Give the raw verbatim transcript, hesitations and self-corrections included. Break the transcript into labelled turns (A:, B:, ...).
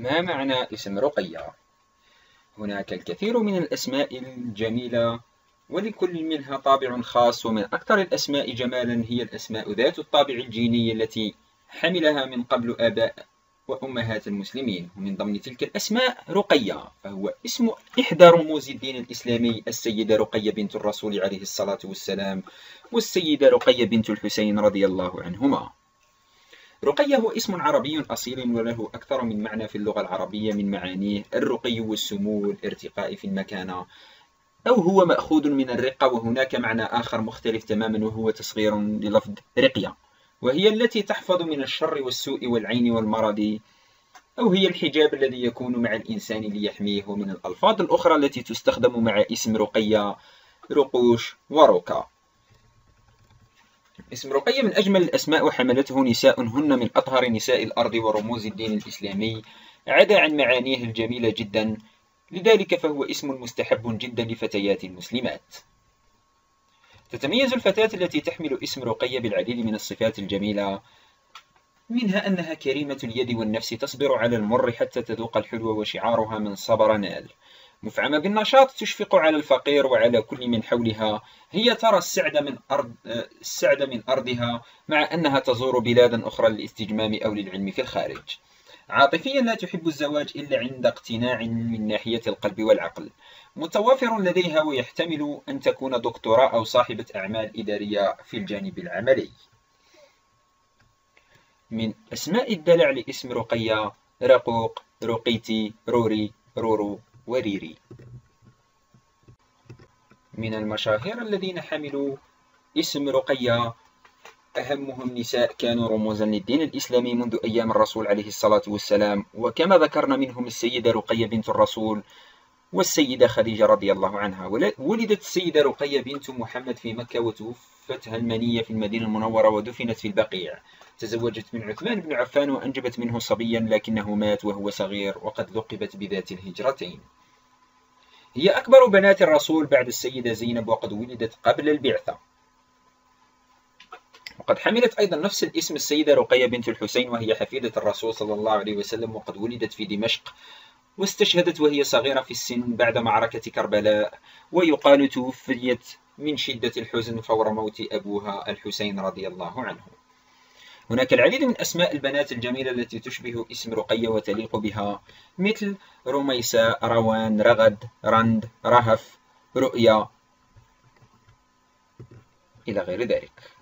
A: ما معنى اسم رقية؟ هناك الكثير من الأسماء الجميلة ولكل منها طابع خاص، ومن أكثر الأسماء جمالا هي الأسماء ذات الطابع الجيني التي حملها من قبل آباء وأمهات المسلمين. ومن ضمن تلك الأسماء رقية، فهو اسم إحدى رموز الدين الإسلامي، السيدة رقية بنت الرسول عليه الصلاة والسلام، والسيدة رقية بنت الحسين رضي الله عنهما. رقية هو اسم عربي أصيل وله أكثر من معنى في اللغة العربية، من معانيه الرقي والسمو والارتقاء في المكانة، أو هو مأخوذ من الرقة. وهناك معنى آخر مختلف تماما وهو تصغير للفظ رقية، وهي التي تحفظ من الشر والسوء والعين والمرض، أو هي الحجاب الذي يكون مع الإنسان ليحميه. ومن الألفاظ الأخرى التي تستخدم مع اسم رقية رقوش ورقى. اسم رقية من أجمل الأسماء، وحملته نساء هن من أطهر نساء الأرض ورموز الدين الإسلامي، عدا عن معانيه الجميلة جدا، لذلك فهو اسم مستحب جدا لفتيات المسلمات. تتميز الفتاة التي تحمل اسم رقية بالعديد من الصفات الجميلة، منها أنها كريمة اليد والنفس، تصبر على المر حتى تذوق الحلو، وشعارها من صبر نال. مفعمة بالنشاط، تشفق على الفقير وعلى كل من حولها، هي ترى السعد من أرض السعد من أرضها، مع أنها تزور بلادا أخرى للاستجمام أو للعلم في الخارج. عاطفيا، لا تحب الزواج إلا عند اقتناع من ناحية القلب والعقل. متوافر لديها، ويحتمل أن تكون دكتوراه أو صاحبة أعمال إدارية في الجانب العملي. من أسماء الدلع لاسم رقية رقوق، رقيتي، روري، رورو، وريري. من المشاهير الذين حملوا اسم رقية أهمهم نساء كانوا رموزا للدين الإسلامي منذ أيام الرسول عليه الصلاة والسلام، وكما ذكرنا منهم السيدة رقية بنت الرسول والسيدة خديجة رضي الله عنها. ولدت السيدة رقية بنت محمد في مكة، وتوفتها المنية في المدينة المنورة، ودفنت في البقيع. تزوجت من عثمان بن عفان وأنجبت منه صبيا، لكنه مات وهو صغير، وقد لقبت بذات الهجرتين. هي أكبر بنات الرسول بعد السيدة زينب، وقد ولدت قبل البعثة. وقد حملت أيضا نفس الاسم السيدة رقية بنت الحسين، وهي حفيدة الرسول صلى الله عليه وسلم، وقد ولدت في دمشق، واستشهدت وهي صغيرة في السن بعد معركة كربلاء، ويقال توفيت من شدة الحزن فور موت أبوها الحسين رضي الله عنه. هناك العديد من أسماء البنات الجميلة التي تشبه اسم رقية وتليق بها، مثل رميساء، روان، رغد، رند، رهف، رؤيا، إلى غير ذلك.